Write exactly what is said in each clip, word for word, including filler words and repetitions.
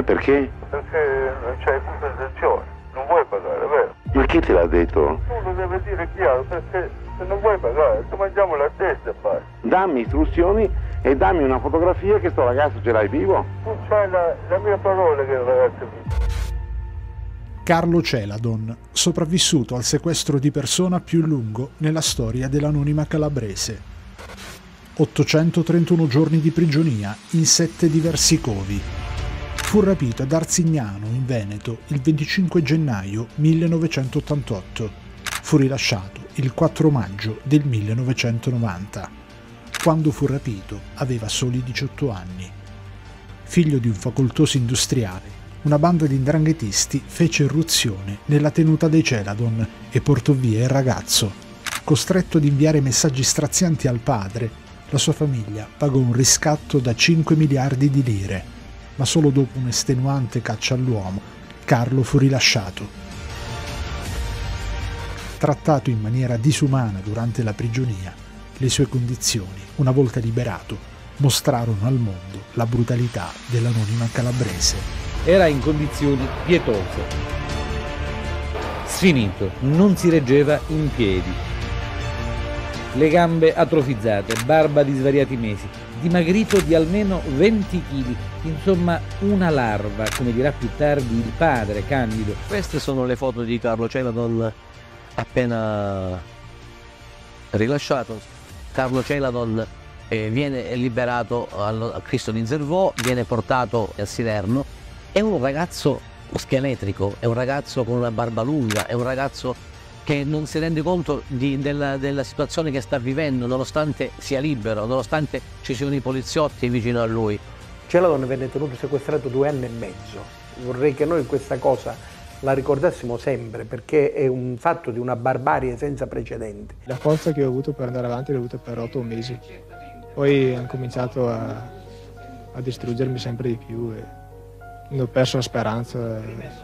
perché? Perché non c'è compensazione, non vuoi pagare, vero? Ma chi te l'ha detto? Tu lo devi dire chiaro, perché se non vuoi pagare, ti mangiamo la testa e basta. Dammi istruzioni e dammi una fotografia che sto ragazzo ce l'hai vivo. Tu c'hai la, la mia parola che il ragazzo è vivo. Carlo Celadon, sopravvissuto al sequestro di persona più lungo nella storia dell'anonima calabrese. ottocentotrentuno giorni di prigionia in sette diversi covi. Fu rapito ad Arzignano, in Veneto, il venticinque gennaio millenovecentottantotto. Fu rilasciato il quattro maggio del millenovecentonovanta. Quando fu rapito aveva soli diciotto anni. Figlio di un facoltoso industriale, una banda di 'ndranghetisti fece irruzione nella tenuta dei Celadon e portò via il ragazzo. Costretto ad inviare messaggi strazianti al padre, la sua famiglia pagò un riscatto da cinque miliardi di lire, ma solo dopo un'estenuante caccia all'uomo, Carlo fu rilasciato. Trattato in maniera disumana durante la prigionia, le sue condizioni, una volta liberato, mostrarono al mondo la brutalità dell'anonima calabrese. Era in condizioni pietose. Sfinito, non si reggeva in piedi. Le gambe atrofizzate, barba di svariati mesi, dimagrito di almeno venti chili, insomma una larva, come dirà più tardi il padre Candido. Queste sono le foto di Carlo Celadon appena rilasciato. Carlo Celadon eh, viene liberato a Cristo di Zervò, viene portato a Siderno. È un ragazzo scheletrico, è un ragazzo con una barba lunga, è un ragazzo che non si rende conto di, della, della situazione che sta vivendo, nonostante sia libero, nonostante ci siano i poliziotti vicino a lui. Celadon venne tenuto sequestrato due anni e mezzo. Vorrei che noi questa cosa la ricordassimo sempre, perché è un fatto di una barbarie senza precedenti. La forza che ho avuto per andare avanti l'ho avuta per otto mesi. Poi ho cominciato a, a distruggermi sempre di più e ho perso la speranza.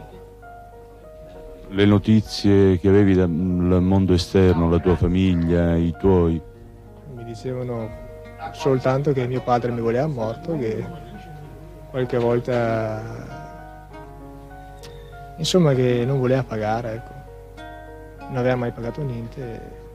Le notizie che avevi dal mondo esterno, la tua famiglia, i tuoi? Mi dicevano soltanto che mio padre mi voleva morto, che qualche volta, insomma, che non voleva pagare, ecco. Non aveva mai pagato niente.